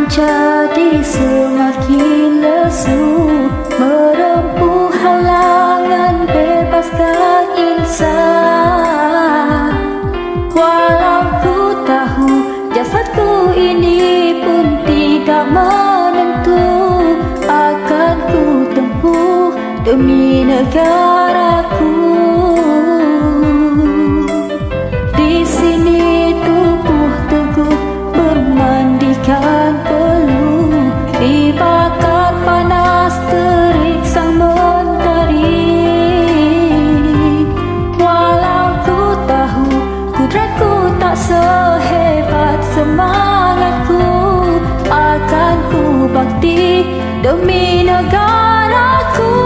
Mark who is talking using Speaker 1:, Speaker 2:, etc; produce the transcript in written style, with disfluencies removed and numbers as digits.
Speaker 1: menjadi semakin lesu, merempuh halangan bebaskan insan. Walau ku tahu jasadku ini pun tidak menentu, akan ku tempuh demi negaraku. Di sini tubuh teguh bermandikan peluh, dibakar panas terik sang mentari. Walau ku tahu kudratku tak sehebat semangatku, akan ku bakti demi negaraku.